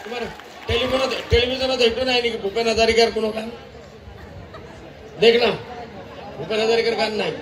तुम्हार टेलिविजन देखो ना नहीं भूपेन हजारिकार कोनो गान देखना भूपेन हजारिकार गान नहीं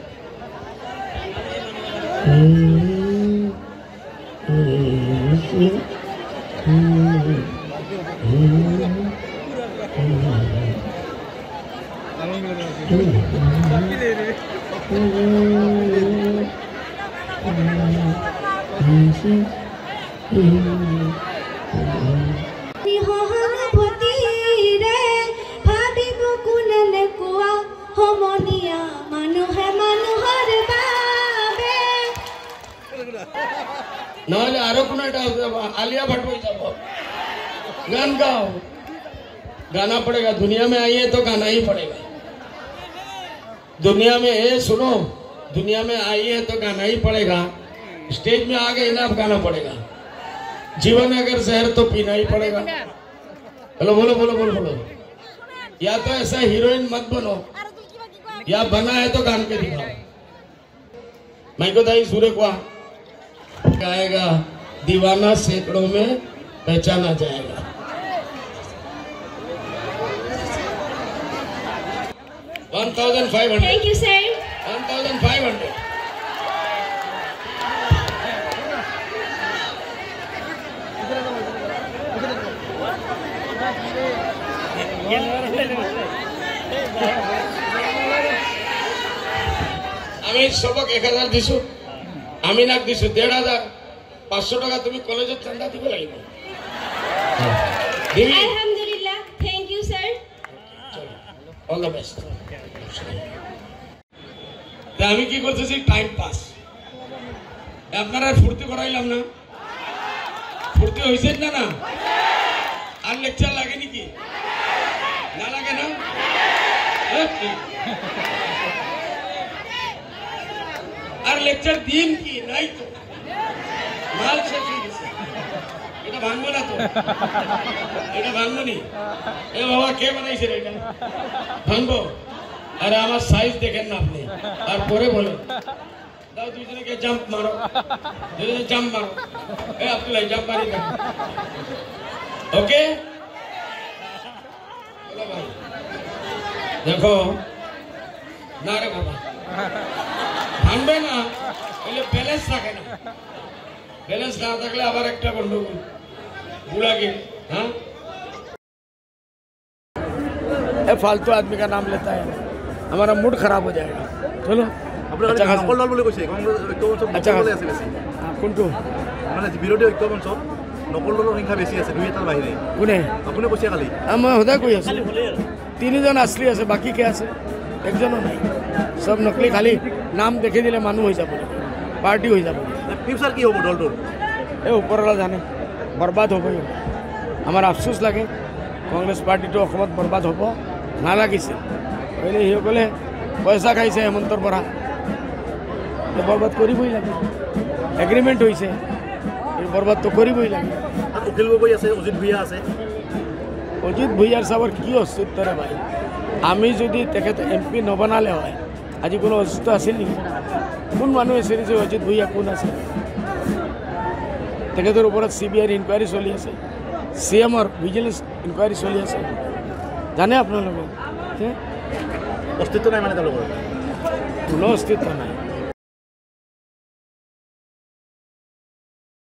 नाले आरो कोना आलिया भट्ट हो जाओ गान गाओ गाना पड़ेगा दुनिया में आई है तो गाना ही पड़ेगा दुनिया में है सुनो दुनिया में आई है तो गाना ही पड़ेगा स्टेज में आ गए ना अब गाना पड़ेगा जीवन अगर जहर तो पीना ही पड़ेगा बोलो बोलो बोलो बोलो बोलो या तो ऐसा हीरोइन मत बनो या बना है तो गान के दिखाओ मैं को दाई सूर्य को गाएगा दीवाना सैकड़ों में पहचाना जाएगा 1500 Thank you, sir. 1500 আমি সবক 1000 দিছো আমি নাক দিছো 1500 500 টাকা তুমি কলেজে চাঁদা দিব লাগিব Alhamdulillah. Thank you, sir. All the best আমি কি করতেছি টাইম পাস আপনারা ফুর্তি করাইলাম না ফুর্তি হইছে না না আর লেকচার লাগে নাকি না লাগে না আর লেকচার দিন কি নাই তো মাল শেষ হয়ে গেছে এটা ভাঙবো না তো এটা ভাঙবো নি এ বাবা কে বানাইছে এটা ভাঙবো আরে আমার সাইজ দেখেন না আপনি আর পরে বলেন দাও দুইজনকে জাম্প মারো দুইজনে জাম্প মারো এ আব্দুল্লাহ জাম্প মারি না ওকে বলো ভাই দেখো না রে বাবা ভাঙবে না বলে ব্যালেন্স থাকে না बैलेंस ना থাকলে আবার একটা গন্ডগোল বুড়াকে हाँ ए फालतू आदमी का नाम लेता है हमारा मूड खराब हो जाएगा चलो अच्छा नकल दल बोले কৈছে अच्छा কোনটো মানে বিরোধী ঐক্যমঞ্চ নকল দলৰ সংখ্যা বেছি আছে দুই এটাৰ বাহিৰে কোনে আপুনি কৈছে কালি মই সদায় কৈ আছো তিনিজন আসলি আছে বাকি কে আছে একজনো নাই সব নকলি খালি নাম দেখি দিলে মানুহ হৈ যাব পার্टी হৈ যাব ফিউচার কি হ'ব দলটোৰ এই ওপৰলা জানে বরবাদ হ'ব আমাৰ আফসোস লাগে কংগ্রেস পার্টিটো অসমত বরবাদ হ'ব নালাগিছে পहिले হিসকলে পয়সা খাইছে হেমন্তৰ পৰা বরবাদ কৰিবই লাগে এগ্রিমেন্ট হৈছে এই বরবাদ তো কৰিবই লাগে উকিল গগৈ আছে অজিত ভূঞা আছে অজিত ভূঞাৰ চাবৰ কি অস্তিত্ব ৰে ভাই আমি যদি তেখেত এমপি নবনালে হয় আজি কোনো অস্তিত্ব আছিল নেকি কোন মানুহে চিৰিছে অজিত ভূঞা কোন আছে তেখেতৰ ওপৰত CBI ইনকুৱাৰী চলি আছে CMৰ ভিজিলেন্স ইনকুৱাৰী চলি আছে জানে আপোনালোকে অস্তিত্ব নাই মানে তেওঁলোকৰ কোনো অস্তিত্ব নাই